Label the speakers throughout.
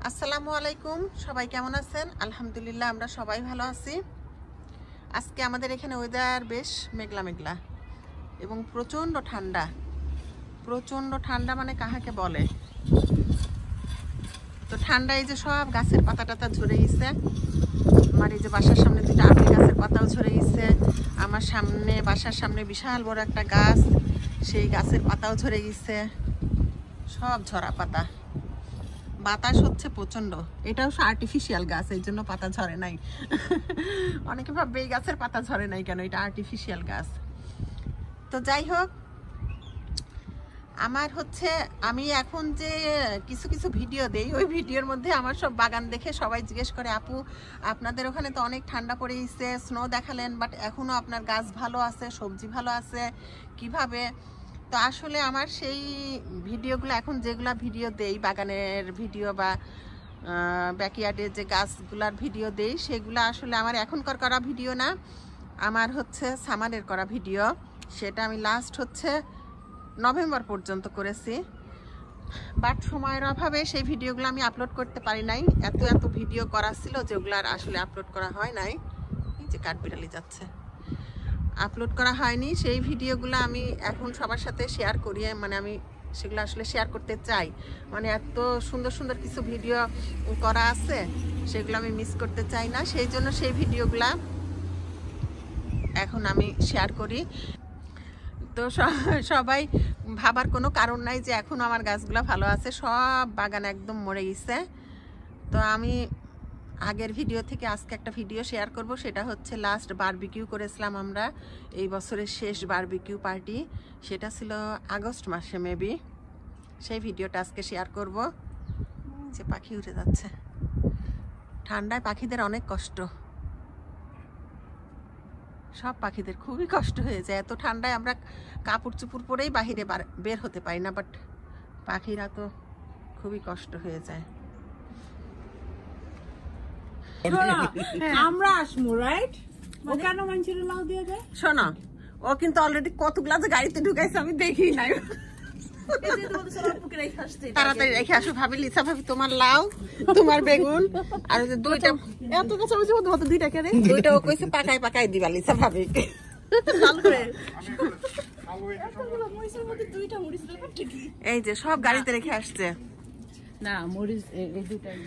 Speaker 1: আসসালামু আলাইকুম, সবাই কেমন আছেন? আলহামদুলিল্লাহ আমরা সবাই ভালো আছি। আজকে আমাদের এখানে ওয়েদার বেশ মেঘলা মেঘলা এবং প্রচণ্ড ঠান্ডা মানে কাহাকে বলে। তো ঠান্ডা এই যে সব গাছের পাতা টাতা ঝরে গেছে। আমার এই যে বাসার সামনে দুটো আপেল গাছের পাতাও ঝরে গেছে। আমার বাসার সামনে বিশাল বড় একটা গাছ, সেই গাছের পাতাও ঝরে গেছে, সব ঝরা পাতা। বাতাস হচ্ছে প্রচন্ড। এটাও আর্টিফিশিয়াল গাছ, এই জন্য পাতা ঝরে নাই। অনেকে ভাববে এই গাছের পাতা ঝরে নাই কেন, এটা আর্টিফিশিয়াল গাছ। তো যাই হোক, আমার আমি এখন যে কিছু কিছু ভিডিও দেই, ওই ভিডিওর মধ্যে আমার সব বাগান দেখে সবাই জিজ্ঞেস করে, আপু আপনাদের ওখানে তো অনেক ঠান্ডা পড়ে গেছে, স্নো দেখালেন, বাট এখনো আপনার গাছ ভালো আছে, সবজি ভালো আছে, কিভাবে? তো আসলে আমার সেই ভিডিওগুলো এখন যেগুলো ভিডিও দেই, বাগানের ভিডিও বা ব্যাকইয়ার্ডের যে গাছগুলার ভিডিও দেই, সেগুলো আসলে আমার এখনকার করা ভিডিও না, আমার সামারের করা ভিডিও। সেটা আমি লাস্ট নভেম্বর পর্যন্ত করেছি, বাট সময়ের অভাবে সেই ভিডিওগুলো আমি আপলোড করতে পারি নাই। এত ভিডিও করা ছিল যেগুলো আসলে আপলোড করা হয় নাই। এই যে কাঠবিড়ালি যাচ্ছে, আপলোড করা হয়নি। সেই ভিডিওগুলো আমি এখন সবার সাথে শেয়ার করি, মানে আমি সেগুলো আসলে শেয়ার করতে চাই। মানে এত সুন্দর সুন্দর কিছু ভিডিও করা আছে, সেগুলো আমি মিস করতে চাই না, সেই জন্য সেই ভিডিওগুলা এখন আমি শেয়ার করি। তো সবাই ভাবার কোনো কারণ নাই যে এখন আমার গাছগুলো ভালো আছে, সব বাগান একদম মরে গেছে। তো আমি আগের ভিডিও থেকে আজকে একটা ভিডিও শেয়ার করব, সেটা লাস্ট বারবিকিউ করেছিলাম আমরা, এই বছরের শেষ বারবিকিউ পার্টি, সেটা ছিল আগস্ট মাসে মেবি। সেই ভিডিওটা আজকে শেয়ার করব। যে পাখি উঠে যাচ্ছে, ঠান্ডায় পাখিদের অনেক কষ্ট, সব পাখিদের খুবই কষ্ট হয়ে যায়। এত ঠান্ডায় আমরা কাপড় চুপড় পরেই বাহিরে বের হতে পারি না, বাট পাখিরা তো খুবই কষ্ট হয়ে যায়।
Speaker 2: আমরা আসবো, রাইট? ও কেন মানুষের লাউ দিয়ে দেয়?
Speaker 1: শোনো, ও কিন্তু অলরেডি কতগুলা যে গাড়িতে ঢুকাইছে আমি দেখি নাই। তাড়াতাড়ি রেখে আসো ভাবি, লিসা ভাবি, তোমার লাউ, তোমার বেগুন, আর ওই যে দুইটা এত কাছাকাছি মতো দুইটা কেন দুইটা ও কইছে পাকায় দিবা লিসা ভাবি। এই যে সব গাড়িতে রেখে আসছে।
Speaker 2: না মরিচ এই দুটাই।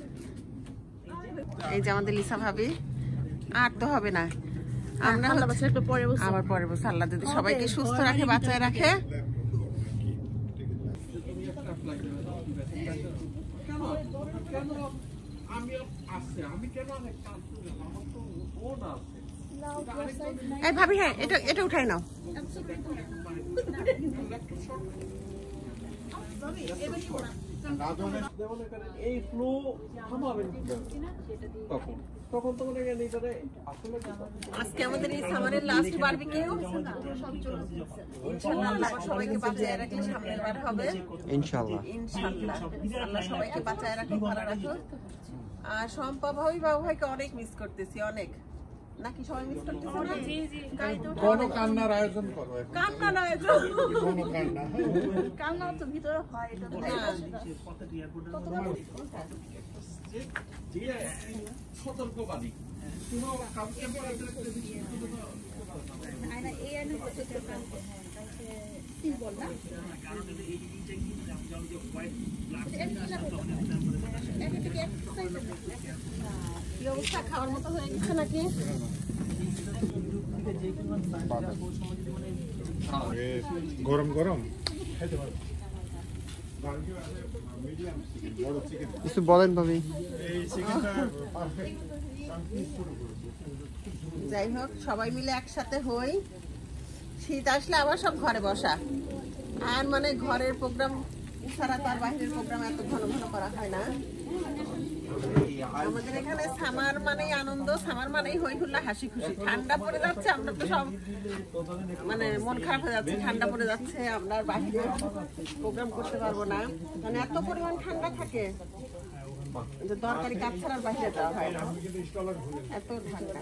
Speaker 1: এই যে আমাদের লিসা ভাবি, আর তো হবে না, আমরা আবার পরে বসে, আল্লাহ যদি সবাইকে সুস্থ রাখে, বাঁচায় রাখে। এই ভাবি, হ্যাঁ এটা উঠাই নাও।
Speaker 3: এই ফ্লো থামাবেন তখন তো মনে করেন
Speaker 1: আজকে আমাদের এই সামারের লাস্ট বারবিকিউ। ইনশাআল্লাহ সবাইকে বাঁচায় রাখলে সামনের বার হবে ইনশাআল্লাহ। আল্লাহ সবাইকে বাঁচায় রাখুক, ভালো রাখুক। আর শম্পা ভাইকে অনেক মিস করতেছি, অনেক। নাকি সবাই মিস করতেছে না? জি জি,
Speaker 3: কোনো কান্নার আয়োজন করো।
Speaker 1: কান্নার আয়োজন,
Speaker 3: কোনো
Speaker 1: কান্না তো ভিতরে হয়, এটা
Speaker 3: সতর্কবাণী।
Speaker 1: কি অবস্থা, খাওয়ার মতো হয়ে গেছে নাকি?
Speaker 3: গরম গরম
Speaker 4: কিছু বলেন ভাবি।
Speaker 1: যাই হোক, সবাই মিলে একসাথে হই। শীত আসলে আবার সব ঘরে বসা, আর মানে ঘরের প্রোগ্রাম ছাড়া তো আর বাইরের প্রোগ্রাম এত ঘন ঘন করা হয় না। আমাদের এখানে সামার মানেই আনন্দ, সামার মানেই হই হুল্লা, হাসি খুশি। ঠান্ডা পড়ে যাচ্ছে, আমরা তো সব মানে মন খারাপ হয়ে যাচ্ছে, ঠান্ডা পড়ে যাচ্ছে, আমরা বাইরে প্রোগ্রাম করতে পারবো না, মানে এত পরিমাণ ঠান্ডা থাকে যে দরকারি কাজ ছাড়া বাইরে যাওয়া হয় না, এত ঠান্ডা।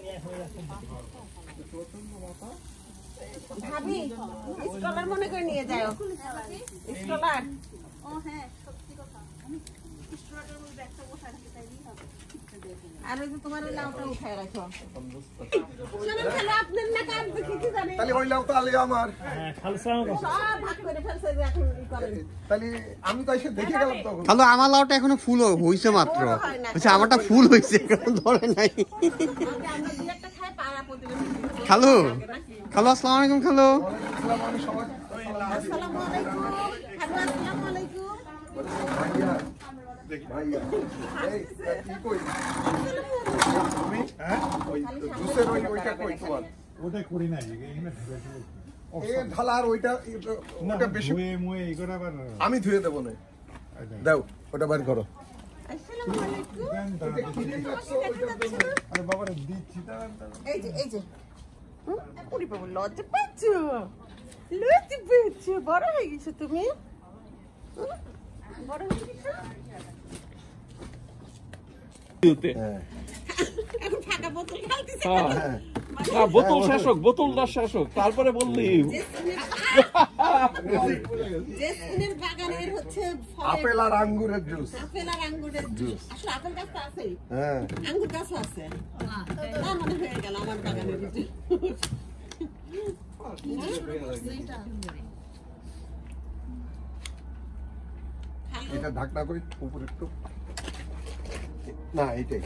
Speaker 1: ভাবি স্টলার মনে করে নিয়ে যাও, স্টলার। ও হ্যাঁ, সত্যি কথা। আর ওই যে তোমার ওই লাউটা উঠায় রাখো। চলেন খালো, আপনার না কার দেখি কি জানে।
Speaker 4: তাহলে ওই লাউটা আলে আমার।
Speaker 1: সব ভাগ করে ফেলছে যে এখন ই করেন।
Speaker 4: তাহলে আমি তো এসে দেখে গেলাম তখন।
Speaker 5: খালু আমার লাউটা এখনো ফুল হইছে মাত্র। আচ্ছা আমারটা ফুল হইছে এখনো ধরে নাই।
Speaker 1: আমরা দুই একটা খাই পাড়া প্রতিবেশী।
Speaker 5: খালু খালু আসসালামু আলাইকুম খালু।
Speaker 4: আমি সবাই
Speaker 1: আসসালামু আলাইকুম। খালু আসসালামু আলাইকুম।
Speaker 4: ভাইয়া এই কি কই তুমি হ্যাঁ ওই জুসের ওইটা কই তোমার
Speaker 3: ওটাই করি নাই এখানে ঢেলে
Speaker 4: এই ঢালার ওইটা বেশি আমি ধুয়ে দেবো না দাও ওটা বাইর করো
Speaker 1: আসসালামু আলাইকুম।
Speaker 3: আরে বাবা রে দিচ্ছি
Speaker 1: এই যে পুরি বাবু লজ্জা পাচ্ছো, লজ্জা পাচ্ছো, বড় হয়ে গেছো তুমি, বড় হয়ে গেছো। এখন ফাঁকা বোতল ঢালতেছে।
Speaker 3: বোতল শাসক বোতলদার শাসক তারপরে বললি
Speaker 1: জেসমিনের বাগানের হচ্ছে
Speaker 4: আপেল আর আঙ্গুরের জুস
Speaker 1: আপেল আর আঙ্গুরের জুস। আসলে আপেল গাছ তো আছেই,
Speaker 4: হ্যাঁ
Speaker 1: আঙ্গুর গাছও আছে। তার মানে হয়ে গেল আমার বাগানের জুস।
Speaker 4: এটা ঢাকনা করে উপরে একটু না এইটাই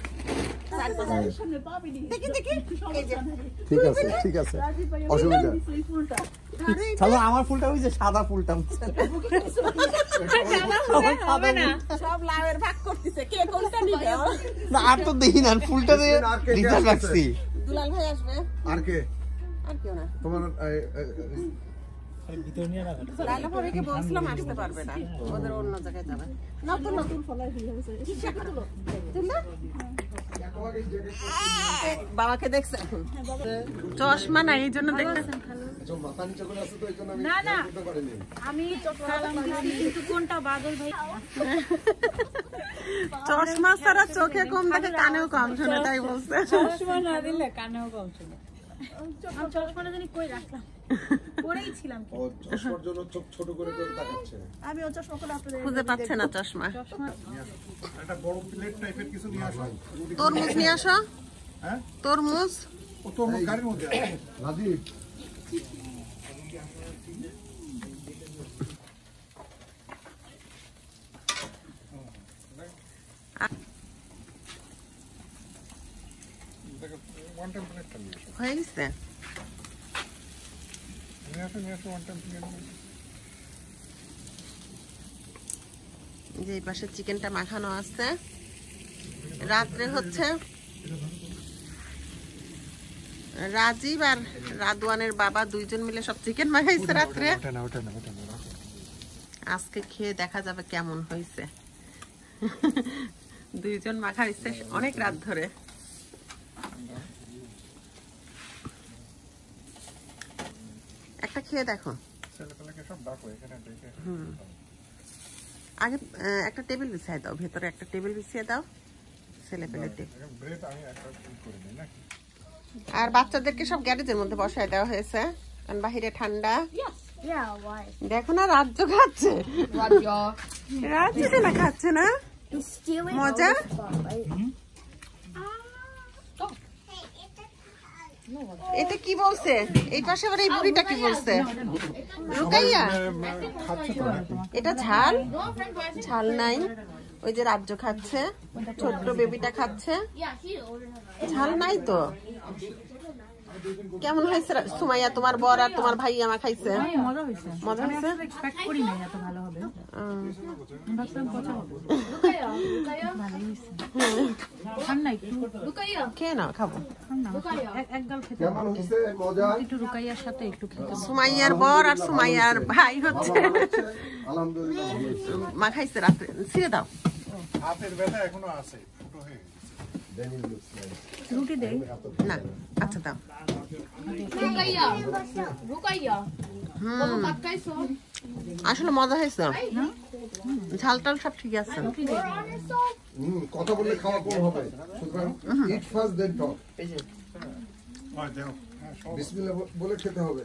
Speaker 1: দেখি দেখি এই যে
Speaker 4: ঠিক আছে অসুবিধা
Speaker 5: খালু আমার ফুলটা ওই যে সাদা ফুলটা
Speaker 1: সব লাউয়ের ভাগ করতেছে, কে কোনটা নিবে?
Speaker 5: না আর তো দেখি না ফুলটা দিয়ে দিতে রাখছি।
Speaker 1: দুলাল ভাই আসবে,
Speaker 4: আর কে
Speaker 1: আর কেউ না।
Speaker 4: তোমার
Speaker 1: লাইলা ভাবিকে বলছিলাম আসতে পারবে না, ওদের অন্য জায়গায় যাবে। নতুন নতুন ফলাই হয়েছে, বাবাকে দেখছে এখন চশমা নাই এই জন্য দেখতে।
Speaker 4: মাথা নিচে করে আছে তো এই জন্য আমি
Speaker 2: না না
Speaker 4: বলতে পারিনি
Speaker 2: আমি সালাম দিছি কিন্তু কোনটা বাদল ভাই
Speaker 1: চশমা ছাড়া চোখে কম দেখে কানেও কম শোনে, তাই বলছে।
Speaker 2: চশমা না দিলে কানেও কম শুনে। আমি চশমাটা জানি কই রাখলাম, পরেই ছিলাম কি
Speaker 4: ও চশমার জন্য চোখ ছোট করে করে তাকাচ্ছে
Speaker 2: আমি ও চশমা করে আপনাদের
Speaker 1: খুঁজে পাচ্ছে না চশমা।
Speaker 3: একটা বড় প্লেট টাইপের কিছু নিয়ে আসো
Speaker 1: তরমুজ নিয়ে আসো,
Speaker 3: হ্যাঁ
Speaker 1: তরমুজ।
Speaker 3: ও তো গাড়ির মধ্যে আছে।
Speaker 4: রাজীব
Speaker 3: ওয়ান টাইম প্লেটটা নিয়ে আসো
Speaker 1: হয়ে গেছে।
Speaker 3: নিয়ে আসো ওয়ান টাইম প্লেট
Speaker 1: যে এই পাশে চিকেনটা মাখানো আছে। রাত্রে হচ্ছে রাজীব আর রাদওয়ানের বাবা দুইজন মিলে সব চিকেন মাখাইছে রাত্রে। আজকে খেয়ে দেখা যাবে কেমন হয়েছে। দুইজন মাখাইছে অনেক রাত ধরে। একটা খেয়ে দেখো।
Speaker 3: ছেলেপেলেকে সব ডাকো এখানে ডেকে
Speaker 1: আগে একটা টেবিল বিছিয়ে দাও, ভেতরে একটা টেবিল বিছিয়ে দাও, ছেলে পেলেতে।
Speaker 3: ব্রেড আমি একটা করে দিই নাকি
Speaker 1: আর বাচ্চাদেরকে সব গ্যারেজের মধ্যে বসায় দেওয়া হয়েছে, কারণ বাহিরে ঠান্ডা। দেখো না রাজ্য খাচ্ছে, রাজ্য না খাচ্ছে না, মজা। এটা কি বলছে এই পাশে আবার এই বুড়িটা কি বলছে? রুকাইয়া এটা ঝাল, ঝাল নাই। ওই যে রাজ্য খাচ্ছে, ছোট্ট বেবিটা খাচ্ছে, ঝাল নাই তো। কেমন হয়েছে সুমাইয়া? তোমার বর আর তোমার ভাই আমার খাইছে,
Speaker 2: মজা হয়েছে।
Speaker 1: মজা হয়েছে।
Speaker 2: এক্সপেক্ট করি নাই এত ভালো হবে, ভাবছিলাম পচা হবে। ভালোই হয়েছে। খান না একটু,
Speaker 1: খেয়ে নাও, খাবো।
Speaker 2: খান না এক গাল খেতে
Speaker 4: কেমন হইছে মজা
Speaker 2: একটু রুকাইয়ার সাথে একটু খেতে।
Speaker 1: সুমাইয়ার বর আর সুমাইয়ার ভাই হচ্ছে
Speaker 4: আলহামদুলিল্লাহ ভালো হইছে
Speaker 1: মা খাইছে রাত্রে। ছিঁড়ে দাও।
Speaker 3: হাতের ব্যথা এখনো আছে, ছোট হয়ে গেছে।
Speaker 4: ড্যানিয়েল লুকস লাইক
Speaker 2: রুটি দেই
Speaker 1: না, আচ্ছা দাও। আসলে মজা হয়েছে, ঝাল টাল সব ঠিক আছে।
Speaker 4: কথা বললে খাওয়া কম হবে, সুতরাং ইট ফার্স্ট দেন টক।
Speaker 3: হয় দেখো
Speaker 4: বিসমিল্লাহ বলে খেতে হবে।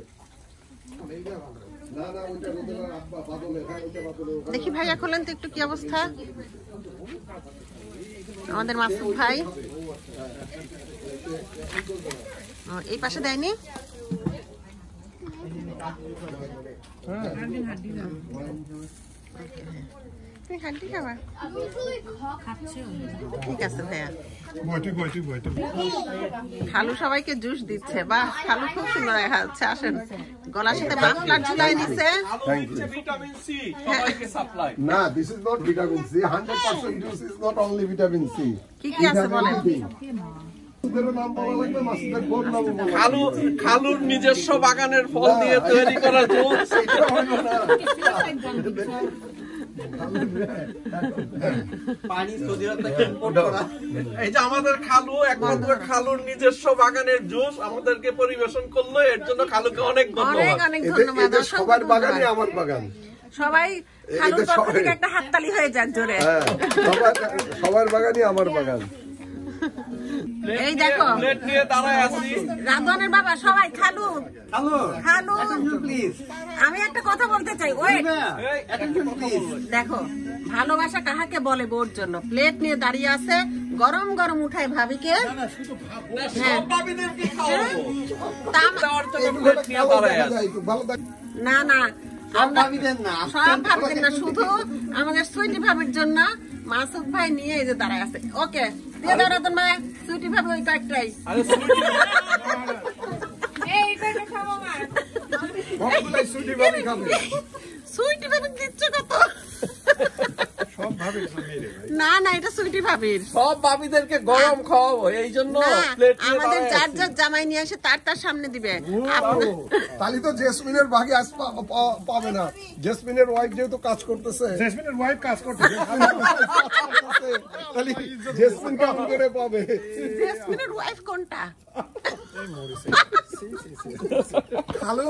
Speaker 4: না না ওইটা রোদেলা আব্বা বাদলে, হ্যাঁ ওইটা বাদলে।
Speaker 1: দেখি ভাইয়া খোলেন তো একটু কি অবস্থা। আমাদের মাসুদ ভাই এই পাশে দেয়নি। হাড্ডি খাবা? ঠিক আছে ভাইয়া। খালু সবাইকে জুস দিচ্ছে, বাহ খালু খুব সুন্দর দেখা যাচ্ছে। আসেন, গলার সাথে মাফলার ঝুলাই দিচ্ছে।
Speaker 3: ভিটামিন সি সবাইকে সাপ্লাই।
Speaker 4: না, this is not vitamin C. 100% juice is not only vitamin C.
Speaker 1: কি কি আছে বলেন?
Speaker 3: খালুর নিজস্ব বাগানের ফল দিয়ে তৈরি করা জুস। এই যে আমাদের খালু একমাত্র খালুর নিজস্ব বাগানের জুস আমাদেরকে পরিবেশন করলো, এর জন্য খালুকে অনেক ধন্যবাদ।
Speaker 1: অনেক ধন্যবাদ।
Speaker 4: সবার বাগানই আমার বাগান।
Speaker 1: সবাই খালুর পক্ষ থেকে একটা হাততালি হয়ে যাক জোরে।
Speaker 4: সবার বাগানই আমার বাগান।
Speaker 1: এই দেখো
Speaker 3: প্লেট নিয়ে দাঁড়ায় আছি।
Speaker 1: রাধওয়ানের বাবা সবাই খালু খালু প্লিজ, আমি একটা কথা বলতে চাই। ওয়েট, দেখো ভালোবাসা কাহাকে বলে বোর জন্য। প্লেট নিয়ে দাঁড়িয়ে আছে, গরম গরম উঠায় ভাবিকে। না না, সব ভাবিদের না, শুধু আমাদের সুইটি ভাবির জন্য মাসুদ ভাই নিয়ে এই যে দাঁড়ায় আছে। ওকে দিয়ে দাও রাতন ভাই, সুইটি ভাবি ওই কয়েকটাই। সুইটি ভাবি দিচ্ছ কত? না না, এটা সুইটি ভাবির।
Speaker 3: সব ভাবিদেরকে গরম খাওয়াবো, এই জন্য
Speaker 1: আমাদের যার যার জামাই নিয়ে আসে তার সামনে দিবে।
Speaker 4: তাহলে তো জেসমিনের ভাগে আজ পাবে না। জেসমিনের ওয়াইফ যেহেতু কাজ করতেছে, জেসমিনের ওয়াইফ কাজ করতেছে, তাহলে জেসমিন কাম করে পাবে।
Speaker 1: জেসমিনের ওয়াইফ কোনটা?
Speaker 4: হ্যালো,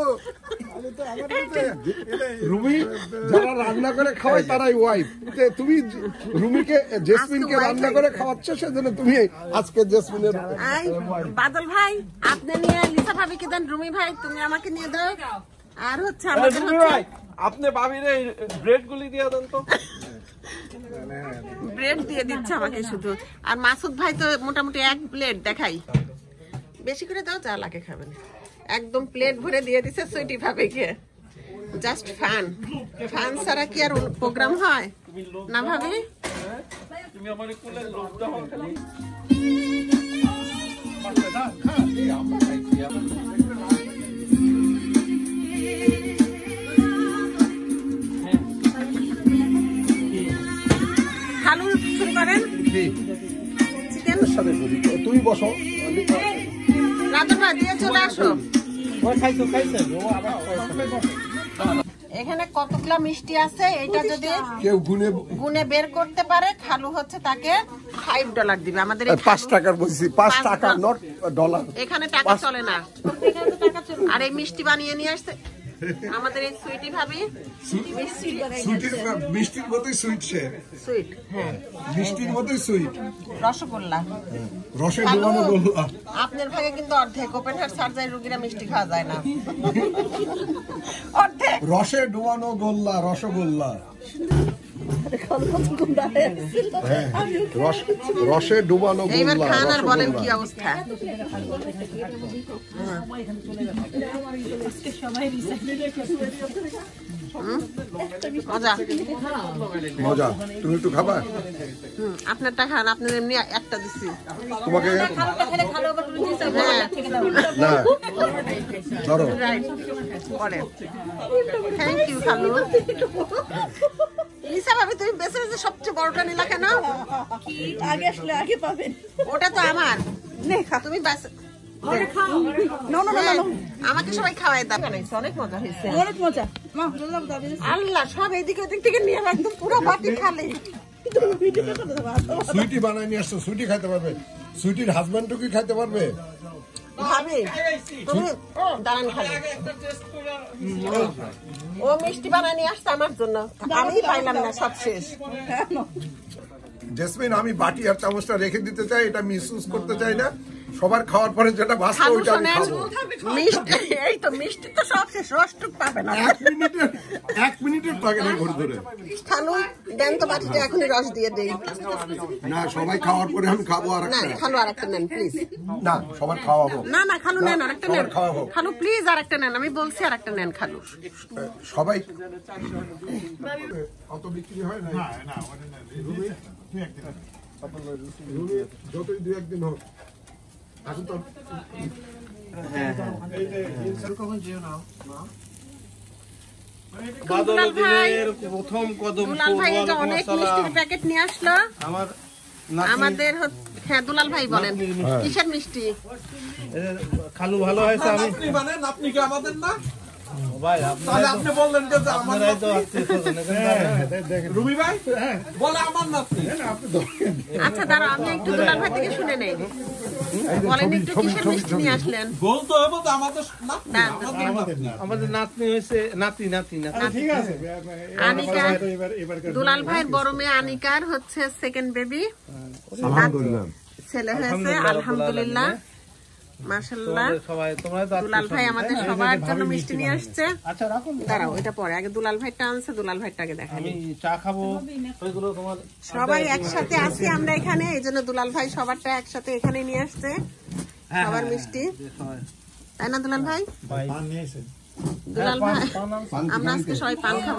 Speaker 4: রুমি যারা রান্না করে খাওয়ায় তারাই ওয়াইফ। তুমি রুমিকে জেসমিনকে রান্না করে খাওয়াচ্ছ, সেজন্য তুমি আজকে জেসমিনের।
Speaker 1: বাদল ভাই আপনি নিয়ে লিসা ভাবিকে দেন, রুমি ভাই তুমি আমাকে নিয়ে দাও। আর হচ্ছে আমাদের
Speaker 3: আপনি ভাবির এই ব্রেড গুলি দিয়ে দেন তো।
Speaker 1: ব্রেড দিয়ে দিচ্ছে আমাকে শুধু। আর মাসুদ ভাই তো মোটামুটি এক প্লেট দেখাই, বেশি করে দাও, যা লাগে খাবেন। একদম প্লেট ভরে দিয়ে দিছে সুইটি ভাবিকে। জাস্ট ফান, ফান ছাড়া কি আর প্রোগ্রাম হয় না ভাবি?
Speaker 3: তুমি আমার কোলে লোভ দাও খালি।
Speaker 1: খালু শুরু করেন। চিকেন
Speaker 4: তুমি বসো,
Speaker 1: রাতন ভাই দিয়ে চলে আসো। এখানে কতগুলা মিষ্টি আছে, এটা যদি
Speaker 4: কেউ
Speaker 1: গুনে বের করতে পারে খালু হচ্ছে তাকে $5 দিবে। আমাদের
Speaker 4: 5 টাকার বলছি, 5 টাকা নট ডলার।
Speaker 1: এখানে টাকা চলে না। আর এই মিষ্টি বানিয়ে নিয়ে আসছে আমাদের এই সুইটি ভাবি।
Speaker 4: মিষ্টির মতোই সুইট,
Speaker 1: সুইট, হ্যাঁ
Speaker 4: মিষ্টির মতোই সুইট।
Speaker 1: রসগোল্লা,
Speaker 4: রসে ডুবানো গোল্লা।
Speaker 1: আপনার ভাগে কিন্তু অর্ধেক ওপেন হার্ট সার্জারি রোগীরা মিষ্টি খাওয়া যায় না। অর্ধেক
Speaker 4: রসে ডুবানো গোল্লা, রসগোল্লা। রসে ডুবানো
Speaker 1: এইবার
Speaker 4: গোল্লা,
Speaker 1: খান আর বলেন
Speaker 4: রসগোল্লা।
Speaker 1: কি অবস্থা। মজা
Speaker 4: মজা। তুমি একটু খাবা?
Speaker 1: আপনারটা খান, আপনার এমনি একটা দিচ্ছি।
Speaker 4: তোমাকে না ধরো।
Speaker 1: থ্যাংক ইউ খালু। লিসা ভাবি তুমি বেছে বেছে সবচেয়ে বড়টা নিলা কেন?
Speaker 6: আগে আসলে আগে পাবেন।
Speaker 1: ওটা তো আমার। তুমি আমাকে সবাই খাওয়াই দাও। অনেক মজা হয়েছে,
Speaker 6: অনেক মজা।
Speaker 1: আল্লাহ সব এইদিকে ওদিক থেকে নিয়ে একদম পুরো বাটি খালি।
Speaker 4: সুইটি বানাই নিয়ে আসছো, সুইটি খাইতে পারবে? সুইটির হাজবেন্ডও কি খাইতে পারবে?
Speaker 1: ভাবি তুমি দাঁড়ান খালি। ও মিষ্টি বানায় নিয়ে আসছে আমার জন্য, আমি পাইলাম না, সব শেষ।
Speaker 4: জেসমিন, আমি বাটি আর চামচটা রেখে দিতে চাই, এটা মিসইউজ করতে চাই না। সবার খাওয়ার পরে যেটা বাঁচবে
Speaker 1: খালু
Speaker 4: ওইটা আমি
Speaker 1: শোনেন,
Speaker 4: খাবো।
Speaker 1: মিষ্টি এই তো মিষ্টি তো সব শেষ, রসটুক পাবে না।
Speaker 4: 1 মিনিটের লাগে না ঘড়ি ধরে।
Speaker 1: খালু দেন তো বাটিতে এখনই রস দিয়ে দেই।
Speaker 4: না সবাই খাওয়ার পরে আমি খাবো আর
Speaker 1: না
Speaker 4: একটা।
Speaker 1: খালু আরেকটা নেন প্লিজ।
Speaker 4: না সবার খাওয়াবো।
Speaker 1: না না খালু নেন আরেকটা নেন।
Speaker 4: সবার খাওয়াবো।
Speaker 1: খালু প্লিজ আরেকটা নেন, আমি বলছি আরেকটা নেন খালু।
Speaker 4: সবাই অত বিক্রি হয় না। রুমি যতই 2-1 দিন হোক এখন তো
Speaker 1: দুলাল ভাই,
Speaker 3: প্রথম কদম
Speaker 1: দুলাল ভাই এই যে অনেক মিষ্টির প্যাকেট নিয়ে আসলো
Speaker 3: আমার
Speaker 1: আমাদের। হ্যাঁ দুলাল ভাই বলেন কিসের মিষ্টি?
Speaker 3: খালু ভালো হয়েছে। আমি মানে আপনি কি আমাদের না ভাই? তাহলে আপনি বললেন যে আমাদের তো রুমি ভাই বলে আমার নাতনি।
Speaker 1: আচ্ছা দাঁড়াও আমি একটু দুলাল ভাই থেকে শুনে নেই, বলেন একটু কিসের মিষ্টি নিয়ে আসলেন?
Speaker 3: বলতে হবে তো আমাদের নাতনি। আমাদের নাতনি হয়েছে নাতি নাতি নাতি।
Speaker 4: ঠিক আছে।
Speaker 1: আনিকা, দুলাল ভাইয়ের বড় মেয়ে আনিকার হচ্ছে সেকেন্ড বেবি,
Speaker 4: আলহামদুলিল্লাহ।
Speaker 1: ছেলে হয়েছে আলহামদুলিল্লাহ মাশাআল্লাহ।
Speaker 3: সবাই তোমরা তো
Speaker 1: দুলাল ভাই আমাদের সবার জন্য মিষ্টি নিয়ে আসছে।
Speaker 3: আচ্ছা রাখুন,
Speaker 1: দাঁড়াও এটা পরে, আগে দুলাল ভাইটা আনছে, দুলাল ভাইটা আগে দেখাই।
Speaker 3: আমি চা খাবো ওইগুলো তোমার
Speaker 1: সবাই একসাথে আছি আমরা এখানে, এই জন্য দুলাল ভাই সবারটা একসাথে এখানে নিয়ে আসছে সবার মিষ্টি, তাই না দুলাল ভাই? দুলাল ভাই আমরা আজকে সবাই পান খাবো।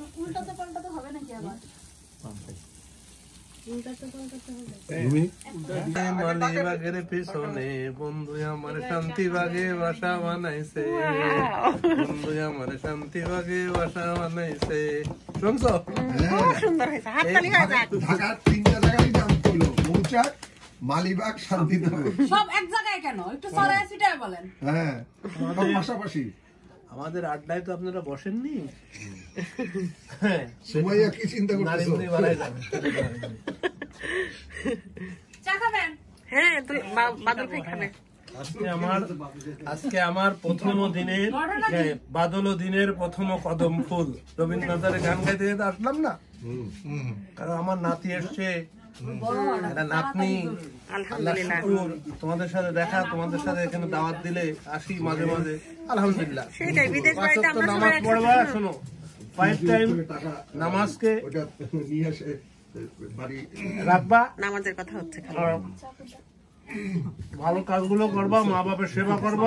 Speaker 3: মালিবাগের পিছনে বন্ধু আমার শান্তি বাগে বাসা বানাইছে, বন্ধু আমার শান্তি বাগে বাসা বানাইছে। শুনছো?
Speaker 1: খুব সুন্দর হয়েছে, হাততালি হয়ে যাক।
Speaker 4: ঢাকার 3টা জায়গায় নাম করলো, মৌচাক, মালিবাগ, শান্তিনগর।
Speaker 2: সব এক জায়গায় কেন? একটু সরাই সিটাই বলেন।
Speaker 4: হ্যাঁ সব পাশাপাশি।
Speaker 3: আমাদের আড্ডায় তো আপনারা বসেননি,
Speaker 4: সুমাইয়া কি চিন্তা করতেছো?
Speaker 3: নারীমণি বাড়াই যাবে।
Speaker 2: চা খাবেন?
Speaker 1: হ্যাঁ বাদল ভাই খাবে।
Speaker 3: আজকে আমার প্রথম দিনের বাদল দিনের প্রথম কদম ফুল রবীন্দ্রনাথের গান গাইতে যেতে আসলাম না, কারণ আমার নাতি এসছে, একটা নাতনি, আল্লাহ শুকুর, তোমাদের সাথে দেখা, তোমাদের সাথে এখানে দাওয়াত দিলে আসি মাঝে মাঝে, আলহামদুলিল্লাহ।
Speaker 1: সেটাই, বিদেশ
Speaker 3: 5
Speaker 1: বাড়িতে
Speaker 3: ওয়াক্ত
Speaker 1: আমরা
Speaker 3: নামাজ
Speaker 1: সবাই
Speaker 3: পড়বা, শোনো 5 টাইম নামাজকে
Speaker 4: ওটা নিয়ে এসে বাড়ি
Speaker 3: রাখবা,
Speaker 1: নামাজের কথা হচ্ছে খালি।
Speaker 3: আর ভালো কাজগুলো করবা, মা বাবার সেবা করবা,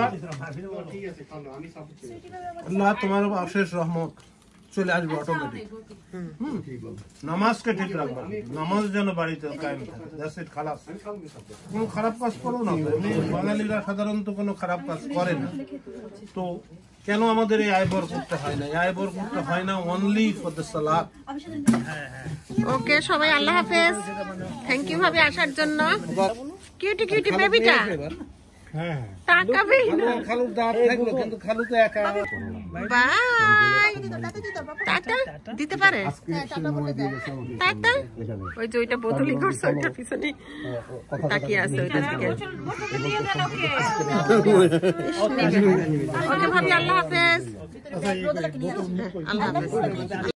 Speaker 3: আল্লাহ তোমার অশেষ রহমত চলে আসবে অটোমেটিক। নামাজকে ঠিক রাখবা, নামাজ যেন বাড়িতে কায়েম থাকে, দ্যাটস ইট, খালাস। কোনো খারাপ কাজ করো না, এমনি বাঙালিরা সাধারণত কোনো খারাপ কাজ করে না, তো কেন আমাদের এই আয়বর করতে হয় না? আয়বর করতে হয় না অনলি ফর দ্য সালাত।
Speaker 1: ওকে সবাই আল্লাহ হাফেজ, থ্যাংক ইউ ভাবে আসার জন্য। কিউটি কিউটি বেবিটা তাকাবেই না।
Speaker 3: খালুর দাঁত থাকলো কিন্তু খালু তো একা।
Speaker 1: বাই, টাটা দিতে পারে টাটা। ওই যে ওইটা বোতলই করছে, ওইটার পিছনে তাকিয়ে আছে ওইটার দিকে। ওকে ভাবি আল্লাহ হাফেজ, আল্লাহ হাফেজ।